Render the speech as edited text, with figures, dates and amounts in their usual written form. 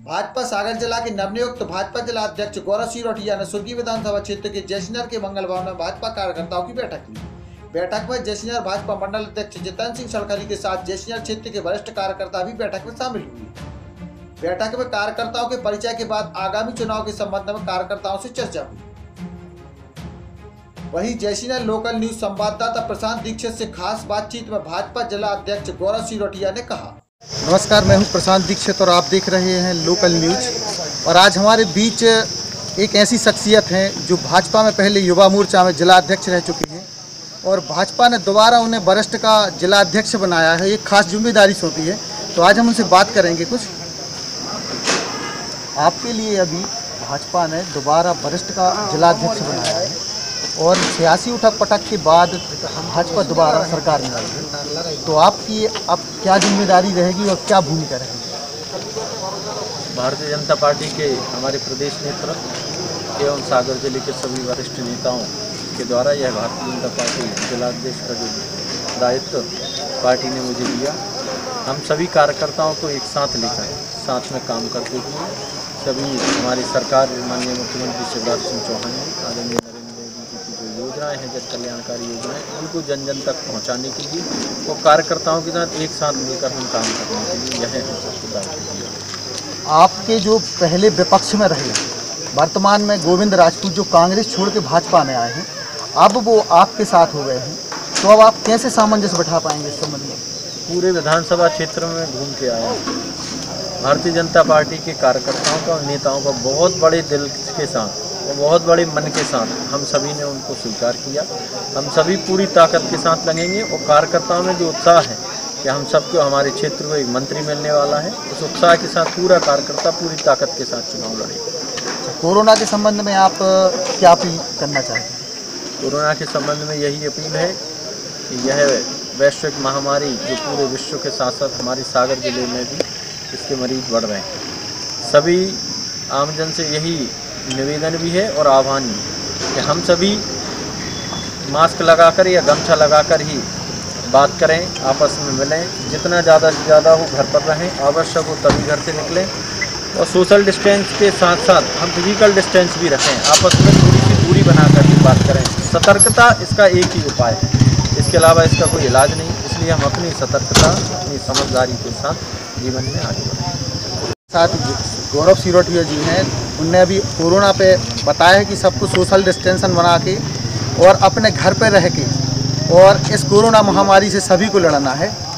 भाजपा सागर जिला के नवनियुक्त भाजपा जिला अध्यक्ष गौरव सिरोठिया ने सुर्गी विधानसभा क्षेत्र के जैसलमेर के मंगल भवन में भाजपा कार्यकर्ताओं की बैठक ली। बैठक में जैसलमेर भाजपा मंडल अध्यक्ष जितेंद्र सिंह सड़खली के साथ जैसलमेर क्षेत्र के वरिष्ठ कार्यकर्ता भी बैठक में शामिल हुए। बैठक में कार्यकर्ताओं के परिचय के बाद आगामी चुनाव के संबंध में कार्यकर्ताओं से चर्चा हुई। वहीं जैसलमेर लोकल न्यूज संवाददाता प्रशांत दीक्षित से खास बातचीत में भाजपा जिला अध्यक्ष गौरव सिरोठिया ने कहा। नमस्कार, मैं हूं प्रशांत दीक्षित और आप देख रहे हैं लोकल न्यूज। और आज हमारे बीच एक ऐसी शख्सियत हैं जो भाजपा में पहले युवा मोर्चा में जिला अध्यक्ष रह चुकी हैं और भाजपा ने दोबारा उन्हें वरिष्ठ का जिला अध्यक्ष बनाया है। एक खास जिम्मेदारी सौंपी है, तो आज हम उनसे बात करेंगे। कुछ आपके लिए अभी भाजपा ने दोबारा वरिष्ठ का जिला अध्यक्ष बनाया है और सियासी उठक पटक के बाद भाजपा दोबारा सरकार में आई है, तो आपकी अब क्या जिम्मेदारी रहेगी और क्या भूमिका रहेगी? भारतीय जनता पार्टी के हमारे प्रदेश नेतृत्व एवं सागर जिले के सभी वरिष्ठ नेताओं के द्वारा यह भारतीय जनता पार्टी जिलाध्यक्ष का जो दायित्व पार्टी ने मुझे दिया, हम सभी कार्यकर्ताओं को एक साथ लेकर साथ में काम करते हुए सभी हमारी सरकार माननीय मुख्यमंत्री शिवराज सिंह चौहान आदरणीय योजनाएं हैं, जन कल्याणकारी योजनाएं, उनको जन जन तक पहुंचाने के लिए वो कार्यकर्ताओं के साथ एक साथ मिलकर हम काम करने के लिए यह है। आपके जो पहले विपक्ष में रहे, वर्तमान में गोविंद राजपूत जो कांग्रेस छोड़ के भाजपा में आए हैं, अब वो आपके साथ हो गए हैं, तो अब आप कैसे सामंजस्य बैठा पाएंगे इस संबंध में? पूरे विधानसभा क्षेत्र में घूम के आया भारतीय जनता पार्टी के कार्यकर्ताओं का और नेताओं का बहुत बड़े दिल के साथ और बहुत बड़े मन के साथ हम सभी ने उनको स्वीकार किया। हम सभी पूरी ताकत के साथ लगेंगे और कार्यकर्ताओं में जो उत्साह है कि हम सबको हमारे क्षेत्र को एक मंत्री मिलने वाला है, उस उत्साह के साथ पूरा कार्यकर्ता पूरी ताकत के साथ चुनाव लड़ेगा। कोरोना के संबंध में आप क्या अपील करना चाहते हैं? कोरोना के संबंध में यही अपील है कि यह वैश्विक महामारी जो पूरे विश्व के साथ साथ हमारे सागर जिले में भी इसके मरीज बढ़ रहे हैं, सभी आमजन से यही निवेदन भी है और आह्वान भी है कि हम सभी मास्क लगाकर या गमछा लगाकर ही बात करें, आपस में मिलें, जितना ज़्यादा से ज़्यादा हो घर पर रहें, आवश्यक हो तभी घर से निकलें और सोशल डिस्टेंस के साथ साथ हम फिजिकल डिस्टेंस भी रखें, आपस में थोड़ी सी दूरी बनाकर ही बात करें। सतर्कता इसका एक ही उपाय है, इसके अलावा इसका कोई इलाज नहीं, इसलिए हम अपनी सतर्कता अपनी समझदारी के साथ जीवन में आगे बढ़ें। साथ गौरव सिरोठिया जी हैं, उनने अभी कोरोना पे बताया है कि सबको सोशल डिस्टेंसन बना के और अपने घर पे रह के और इस कोरोना महामारी से सभी को लड़ना है।